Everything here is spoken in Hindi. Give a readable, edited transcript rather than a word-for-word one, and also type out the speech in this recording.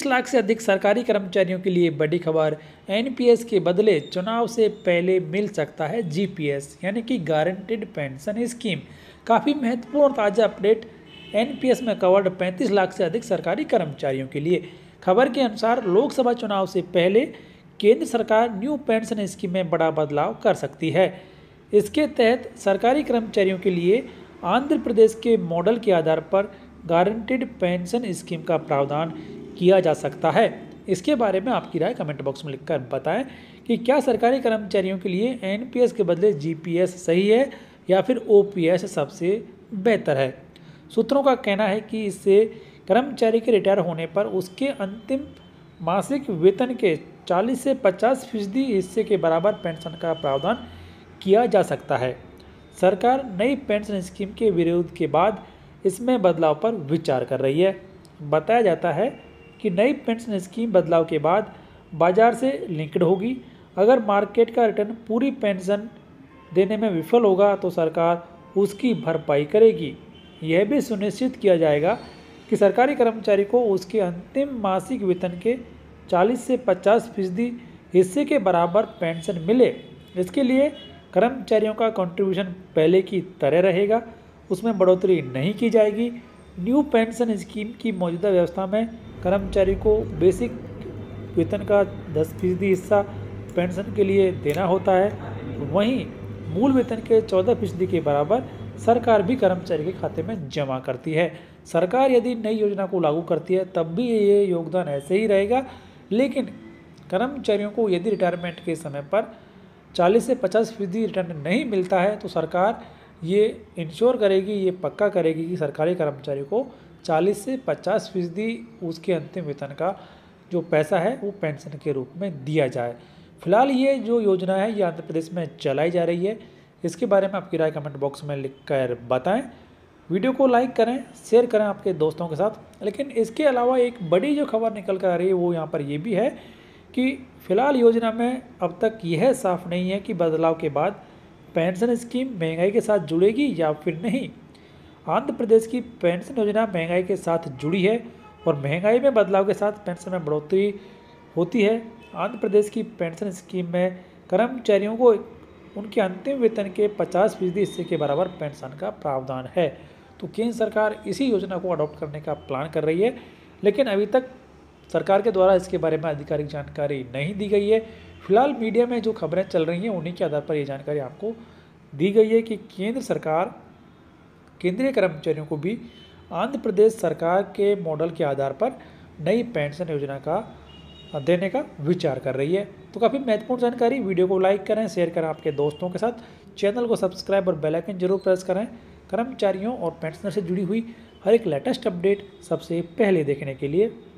35 लाख से अधिक सरकारी कर्मचारियों के लिए बड़ी खबर। एनपीएस के बदले चुनाव से पहले मिल सकता है जीपीएस यानी कि गारंटीड पेंशन स्कीम। काफ़ी महत्वपूर्ण और ताज़ा अपडेट। एनपीएस में कवर्ड 35 लाख से अधिक सरकारी कर्मचारियों के लिए। खबर के अनुसार लोकसभा चुनाव से पहले केंद्र सरकार न्यू पेंशन स्कीम में बड़ा बदलाव कर सकती है। इसके तहत सरकारी कर्मचारियों के लिए आंध्र प्रदेश के मॉडल के आधार पर गारंटीड पेंशन स्कीम का प्रावधान किया जा सकता है। इसके बारे में आपकी राय कमेंट बॉक्स में लिखकर बताएं कि क्या सरकारी कर्मचारियों के लिए एनपीएस के बदले जीपीएस सही है या फिर ओपीएस सबसे बेहतर है। सूत्रों का कहना है कि इससे कर्मचारी के रिटायर होने पर उसके अंतिम मासिक वेतन के 40 से 50% हिस्से के बराबर पेंशन का प्रावधान किया जा सकता है। सरकार नई पेंशन स्कीम के विरोध के बाद इसमें बदलाव पर विचार कर रही है। बताया जाता है कि नई पेंशन स्कीम बदलाव के बाद बाजार से लिंक्ड होगी। अगर मार्केट का रिटर्न पूरी पेंशन देने में विफल होगा तो सरकार उसकी भरपाई करेगी। यह भी सुनिश्चित किया जाएगा कि सरकारी कर्मचारी को उसके अंतिम मासिक वेतन के 40 से 50% हिस्से के बराबर पेंशन मिले। इसके लिए कर्मचारियों का कंट्रीब्यूशन पहले की तरह रहेगा, उसमें बढ़ोतरी नहीं की जाएगी। न्यू पेंशन स्कीम की मौजूदा व्यवस्था में कर्मचारी को बेसिक वेतन का 10% हिस्सा पेंशन के लिए देना होता है। वहीं मूल वेतन के 14% के बराबर सरकार भी कर्मचारी के खाते में जमा करती है। सरकार यदि नई योजना को लागू करती है तब भी ये योगदान ऐसे ही रहेगा, लेकिन कर्मचारियों को यदि रिटायरमेंट के समय पर 40 से 50% रिटर्न नहीं मिलता है तो सरकार ये इंश्योर करेगी, ये पक्का करेगी कि सरकारी कर्मचारी को 40 से 50% उसके अंतिम वेतन का जो पैसा है वो पेंशन के रूप में दिया जाए। फिलहाल ये जो योजना है ये आंध्र प्रदेश में चलाई जा रही है। इसके बारे में आपकी राय कमेंट बॉक्स में लिखकर बताएं। वीडियो को लाइक करें, शेयर करें आपके दोस्तों के साथ। लेकिन इसके अलावा एक बड़ी जो खबर निकल कर आ रही है वो यहाँ पर ये भी है कि फिलहाल योजना में अब तक यह साफ नहीं है कि बदलाव के बाद पेंशन स्कीम महंगाई के साथ जुड़ेगी या फिर नहीं। आंध्र प्रदेश की पेंशन योजना महंगाई के साथ जुड़ी है और महंगाई में बदलाव के साथ पेंशन में बढ़ोतरी होती है। आंध्र प्रदेश की पेंशन स्कीम में कर्मचारियों को उनके अंतिम वेतन के 50% हिस्से के बराबर पेंशन का प्रावधान है। तो केंद्र सरकार इसी योजना को अडॉप्ट करने का प्लान कर रही है, लेकिन अभी तक सरकार के द्वारा इसके बारे में आधिकारिक जानकारी नहीं दी गई है। फिलहाल मीडिया में जो खबरें चल रही हैं उन्हीं के आधार पर ये जानकारी आपको दी गई है कि केंद्र सरकार केंद्रीय कर्मचारियों को भी आंध्र प्रदेश सरकार के मॉडल के आधार पर नई पेंशन योजना का देने का विचार कर रही है। तो काफ़ी महत्वपूर्ण जानकारी। वीडियो को लाइक करें, शेयर करें आपके दोस्तों के साथ। चैनल को सब्सक्राइब और बेल आइकन जरूर प्रेस करें। कर्मचारियों और पेंशनर से जुड़ी हुई हर एक लेटेस्ट अपडेट सबसे पहले देखने के लिए।